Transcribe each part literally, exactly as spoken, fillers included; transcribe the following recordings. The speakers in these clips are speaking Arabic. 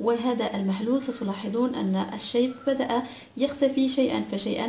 وهذا المحلول ستلاحظون أن الشيب بدأ يختفي شيئا فشيئا.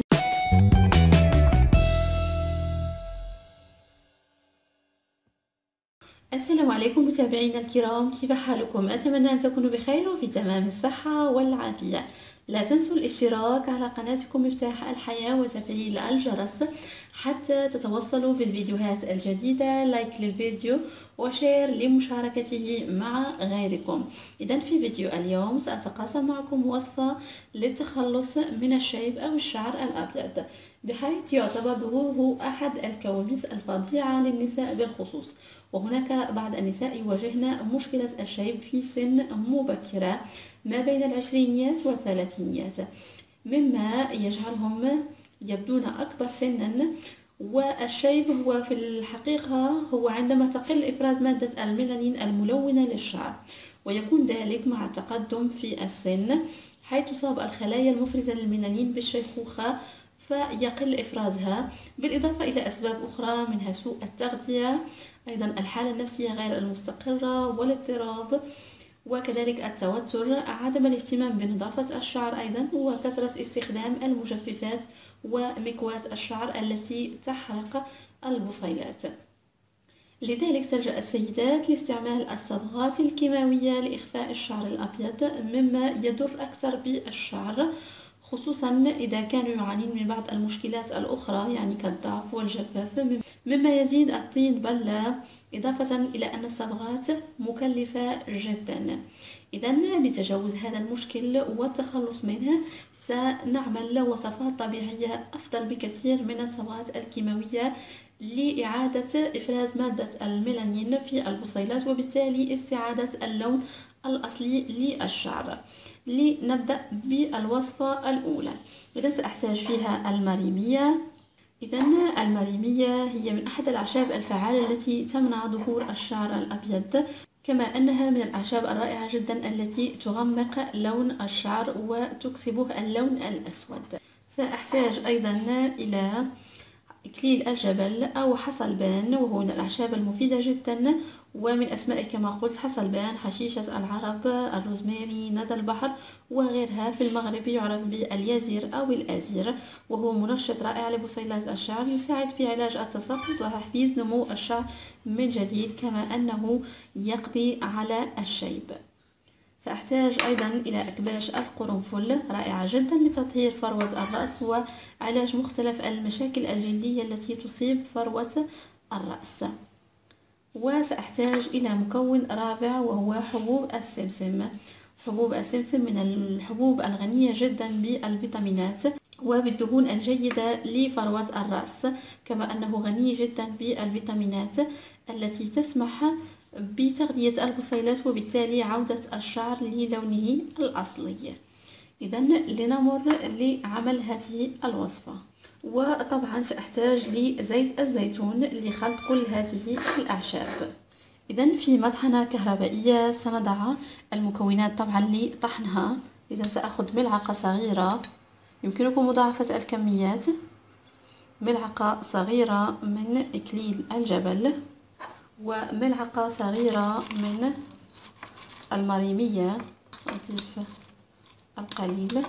السلام عليكم متابعينا الكرام، كيف حالكم؟ أتمنى أن تكونوا بخير وفي تمام الصحة والعافية. لا تنسوا الاشتراك على قناتكم مفتاح الحياة وتفعيل الجرس حتى تتوصلوا بالفيديوهات الجديدة. لايك للفيديو وشير لمشاركته مع غيركم. إذن في فيديو اليوم سأتقاسم معكم وصفة للتخلص من الشيب أو الشعر الأبيض، بحيث يعتبر ظهوره أحد الكوابيس الفظيعة للنساء بالخصوص. وهناك بعض النساء يواجهن مشكلة الشيب في سن مبكرة ما بين العشرينيات والثلاثينيات، مما يجعلهم يبدون أكبر سنا. والشيب هو في الحقيقة هو عندما تقل إفراز مادة الميلانين الملونة للشعر، ويكون ذلك مع التقدم في السن، حيث تصاب الخلايا المفرزة للميلانين بالشيخوخة فيقل إفرازها، بالإضافة إلى أسباب أخرى منها سوء التغذية، أيضا الحالة النفسية غير المستقرة والاضطراب، وكذلك التوتر، عدم الاهتمام بنظافة الشعر أيضا، وكثرة استخدام المجففات ومكواة الشعر التي تحرق البصيلات. لذلك تلجأ السيدات لاستعمال الصبغات الكيماوية لإخفاء الشعر الأبيض، مما يضر أكثر بالشعر، خصوصا إذا كانوا يعانون من بعض المشكلات الأخرى يعني كالضعف والجفاف، مما يزيد الطين بلة، إضافة إلى أن الصبغات مكلفة جدا. إذن لتجاوز هذا المشكل والتخلص منه سنعمل وصفات طبيعية أفضل بكثير من الصبغات الكيماوية لإعادة إفراز مادة الميلانين في البصيلات، وبالتالي استعادة اللون الأصلي للشعر. لنبدأ بالوصفة الأولى. إذا سأحتاج فيها المريمية. إذن المريمية هي من أحد الأعشاب الفعالة التي تمنع ظهور الشعر الأبيض، كما أنها من الأعشاب الرائعة جدا التي تغمق لون الشعر وتكسبه اللون الأسود. سأحتاج أيضا إلى إكليل الجبل أو حصلبان، وهو من الأعشاب المفيدة جدا، ومن أسماء كما قلت حصلبان، حشيشة العرب، الروزماري، ندى البحر وغيرها. في المغرب يعرف باليازير أو الأزير، وهو منشط رائع لبصيلات الشعر، يساعد في علاج التساقط وتحفيز نمو الشعر من جديد، كما أنه يقضي على الشيب. سأحتاج أيضا إلى أكباش القرنفل، رائعة جدا لتطهير فروة الرأس وعلاج مختلف المشاكل الجلدية التي تصيب فروة الرأس. وسأحتاج إلى مكون رابع وهو حبوب السمسم. حبوب السمسم من الحبوب الغنية جدا بالفيتامينات وبالدهون الجيدة لفروة الرأس، كما أنه غني جدا بالفيتامينات التي تسمح بتغذية البصيلات وبالتالي عودة الشعر للونه الأصلي. إذن لنمر لعمل هذه الوصفة. وطبعا سأحتاج لزيت الزيتون لخلط كل هذه الأعشاب. إذن في مطحنة كهربائية سنضع المكونات طبعا لطحنها. إذن سأخذ ملعقة صغيرة، يمكنكم مضاعفة الكميات، ملعقة صغيرة من إكليل الجبل، وملعقة صغيرة من المريمية، أضيف القليل.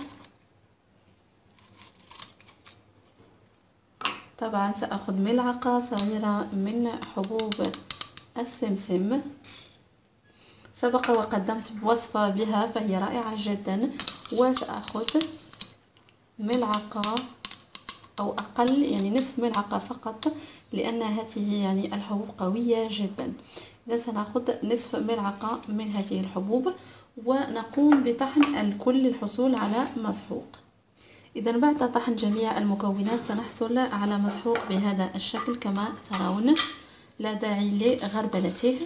طبعا سأخذ ملعقة صغيرة من حبوب السمسم، سبق وقدمت بوصفة بها فهي رائعة جدا. وسأخذ ملعقة أو أقل، يعني نصف ملعقة فقط، لأن هذه يعني الحبوب قوية جدا. إذا سنأخذ نصف ملعقة من هذه الحبوب ونقوم بطحن الكل للحصول على مسحوق. إذا بعد طحن جميع المكونات سنحصل على مسحوق بهذا الشكل كما ترون، لا داعي لغربلته.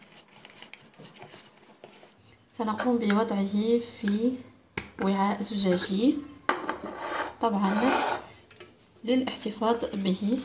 سنقوم بوضعه في وعاء زجاجي طبعا للاحتفاظ به.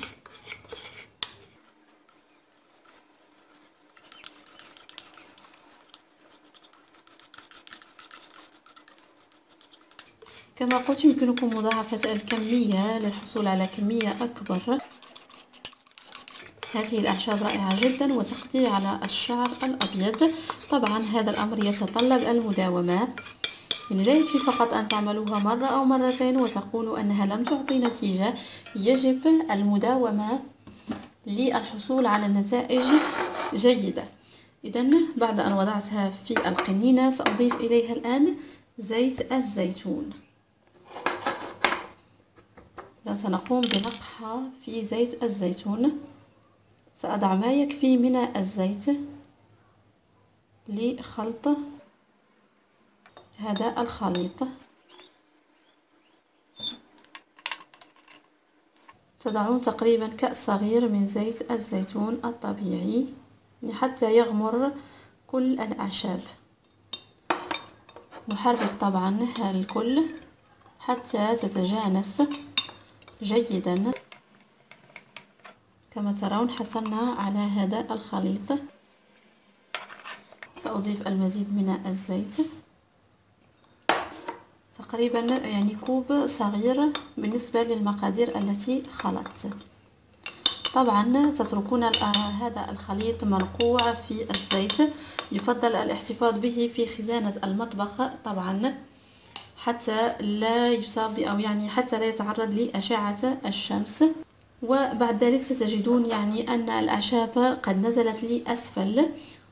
كما قلت يمكنكم مضاعفة الكمية للحصول على كمية أكبر. هذه الأعشاب رائعة جدا وتقضي على الشعر الأبيض. طبعا هذا الأمر يتطلب المداومة، يعني لا يكفي فقط أن تعملوها مرة أو مرتين وتقولوا أنها لم تعطي نتيجة. يجب المداومة للحصول على نتائج جيدة. إذن بعد أن وضعتها في القنينة سأضيف إليها الآن زيت الزيتون. سنقوم بنقعها في زيت الزيتون. سأضع ما يكفي من الزيت لخلط هذا الخليط. تضعون تقريبا كأس صغير من زيت الزيتون الطبيعي حتى يغمر كل الأعشاب. نحرك طبعا الكل حتى تتجانس جيدا. كما ترون حصلنا على هذا الخليط. سأضيف المزيد من الزيت، تقريبا يعني كوب صغير بالنسبة للمقادير التي خلطت. طبعا تتركون هذا الخليط منقوع في الزيت. يفضل الاحتفاظ به في خزانة المطبخ طبعا حتى لا يصاب أو يعني حتى لا يتعرض لأشعة الشمس. وبعد ذلك ستجدون يعني أن الأعشاب قد نزلت لأسفل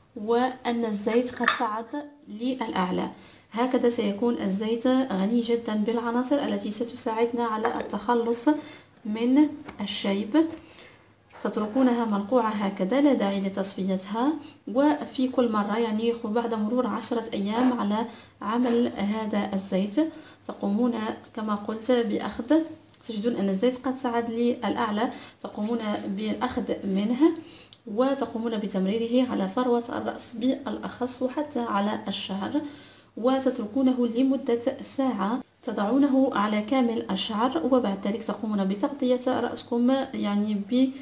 وأن الزيت قد صعد للأعلى. هكذا سيكون الزيت غني جدا بالعناصر التي ستساعدنا على التخلص من الشيب. تتركونها منقوعة هكذا، لا داعي لتصفيتها. وفي كل مرة يعني بعد مرور عشرة أيام على عمل هذا الزيت تقومون كما قلت بأخذ، تجدون أن الزيت قد صعد للأعلى، تقومون بالأخذ منه وتقومون بتمريره على فروة الرأس بالأخص وحتى على الشعر، وتتركونه لمدة ساعة. تضعونه على كامل الشعر وبعد ذلك تقومون بتغطية رأسكم يعني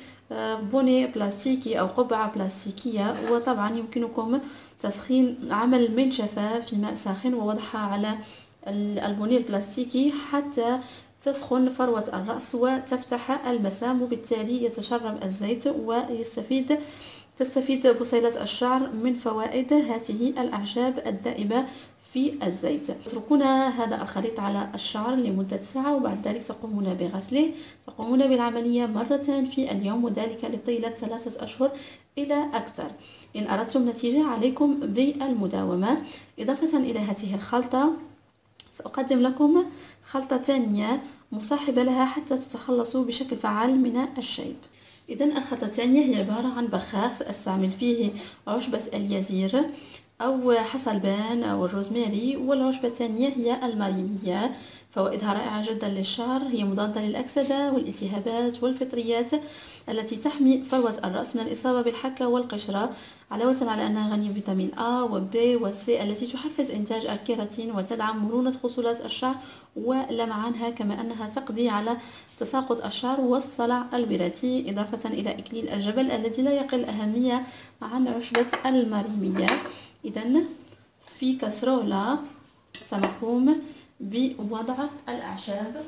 ببوني بلاستيكي أو قبعة بلاستيكية. وطبعا يمكنكم تسخين عمل منشفة في ماء ساخن ووضعها على البوني البلاستيكي حتى تسخن فروة الرأس وتفتح المسام، وبالتالي يتشرب الزيت ويستفيد تستفيد بصيلة الشعر من فوائد هذه الأعشاب الدائبة في الزيت. تتركون هذا الخليط على الشعر لمدة ساعة وبعد ذلك تقومون بغسله. تقومون بالعملية مرتين في اليوم وذلك لطيلة ثلاثة أشهر إلى أكثر. إن أردتم نتيجة عليكم بالمداومة. إضافة إلى هذه الخلطة سأقدم لكم خلطة ثانية مصاحبة لها حتى تتخلصوا بشكل فعال من الشيب. إذا الخلطة الثانية هي عبارة عن بخاخ سأستعمل فيه عشبة اليزير أو حصلبان أو الروزماري، والعشبة الثانية هي الماريمية. فوائدها رائعة جدا للشعر، هي مضادة للأكسدة والالتهابات والفطريات التي تحمي فروة الرأس من الإصابة بالحكة والقشرة، علاوة على أنها غنية بفيتامين A و B و C التي تحفز إنتاج الكيراتين وتدعم مرونة خصولات الشعر ولمعانها، كما أنها تقضي على تساقط الشعر والصلع الوراثي، إضافة إلى إكليل الجبل الذي لا يقل أهمية عن عشبة الماريمية. إذن في كسرولة سنقوم بوضع الأعشاب.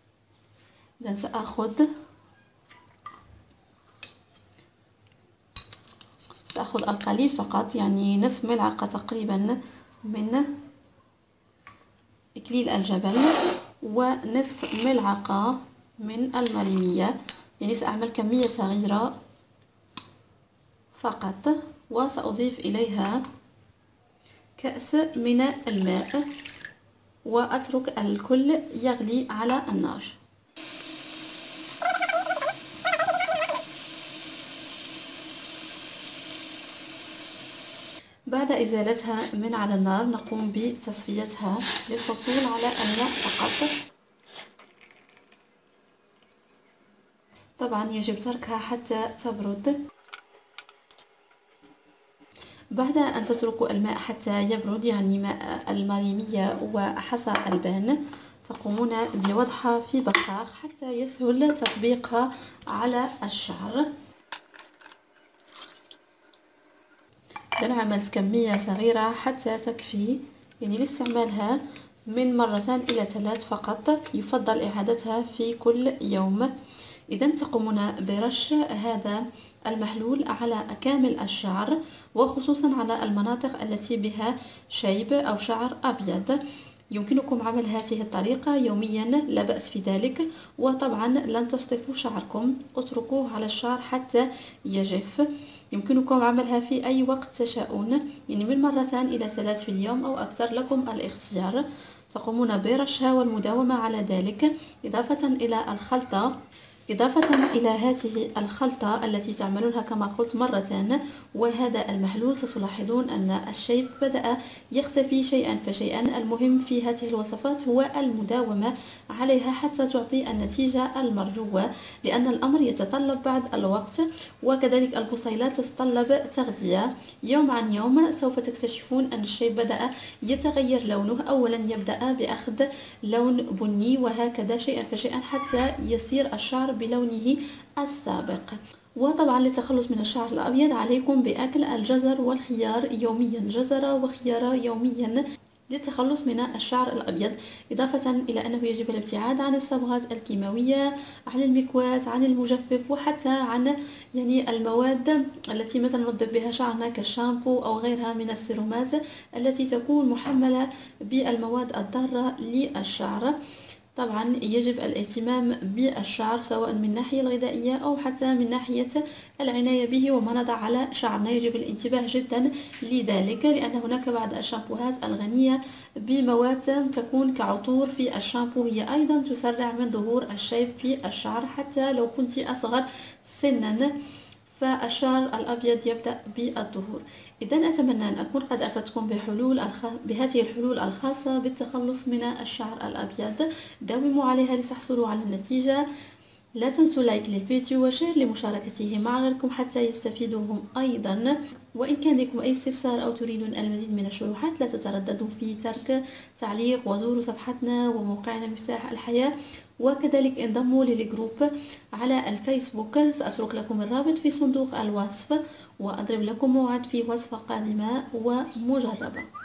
إذن سأخذ سأخذ القليل فقط، يعني نصف ملعقة تقريبا من إكليل الجبل ونصف ملعقة من الماريمية، يعني سأعمل كمية صغيرة فقط. وسأضيف إليها كأس من الماء وأترك الكل يغلي على النار. بعد إزالتها من على النار نقوم بتصفيتها للحصول على الماء فقط. طبعا يجب تركها حتى تبرد. بعد أن تتركوا الماء حتى يبرد، يعني ماء الماريمية وحصى البان، تقومون بوضعها في بخاخ حتى يسهل تطبيقها على الشعر. أنا عملت كمية صغيرة حتى تكفي يعني لاستعمالها من مرتين إلى ثلاث فقط. يفضل إعادتها في كل يوم. إذا تقومون برش هذا المحلول على كامل الشعر، وخصوصا على المناطق التي بها شيب أو شعر أبيض. يمكنكم عمل هذه الطريقة يوميا، لا بأس في ذلك. وطبعا لن تشطفوا شعركم، اتركوه على الشعر حتى يجف. يمكنكم عملها في أي وقت تشاءون، يعني من مرتين إلى ثلاث في اليوم أو أكثر، لكم الاختيار. تقومون برشها والمداومة على ذلك، إضافة إلى الخلطة إضافة إلى هذه الخلطة التي تعملونها كما قلت مرتين وهذا المحلول، ستلاحظون أن الشيب بدأ يختفي شيئا فشيئا. المهم في هذه الوصفات هو المداومة عليها حتى تعطي النتيجة المرجوة، لأن الأمر يتطلب بعض الوقت، وكذلك البصيلات تتطلب تغذية. يوم عن يوم سوف تكتشفون أن الشيب بدأ يتغير لونه. أولا يبدأ بأخذ لون بني، وهكذا شيئا فشيئا حتى يصير الشعر بلونه السابق. وطبعا للتخلص من الشعر الأبيض عليكم بأكل الجزر والخيار يوميا، جزر وخيار يوميا للتخلص من الشعر الأبيض. إضافة إلى أنه يجب الابتعاد عن الصبغات الكيماوية، عن المكواة، عن المجفف، وحتى عن يعني المواد التي مثلا ننظف بها شعرنا كالشامبو أو غيرها من السيرومات التي تكون محملة بالمواد الضارة للشعر. طبعا يجب الاهتمام بالشعر سواء من الناحية الغذائية أو حتى من ناحية العناية به وما نضع على شعرنا. يجب الانتباه جدا لذلك، لأن هناك بعض الشامبوهات الغنية بمواد تكون كعطور في الشامبو، هي أيضا تسرع من ظهور الشيب في الشعر حتى لو كنت أصغر سنا، فالشعر الأبيض يبدأ بالظهور. إذن أتمنى أن أكون قد أفدتكم بحلول الخ... بهذه الحلول الخاصة بالتخلص من الشعر الأبيض. داوموا عليها لتحصلوا على النتيجة. لا تنسوا لايك للفيديو وشير لمشاركته مع غيركم حتى يستفيدوا هم أيضا. وإن كان لكم أي استفسار أو تريدون المزيد من الشروحات لا تترددوا في ترك تعليق، وزوروا صفحتنا وموقعنا مفتاح الحياة، وكذلك انضموا للجروب على الفيسبوك. سأترك لكم الرابط في صندوق الوصف، وأضرب لكم موعد في وصفة قادمة ومجربة.